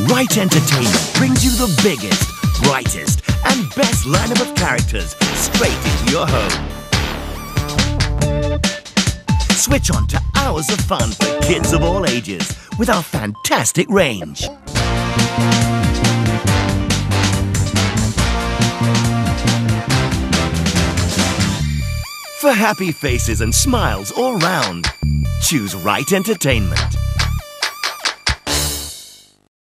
Right Entertainment brings you the biggest, brightest, and best lineup of characters straight into your home. Switch on to hours of fun for kids of all ages with our fantastic range. For happy faces and smiles all round, choose Right Entertainment.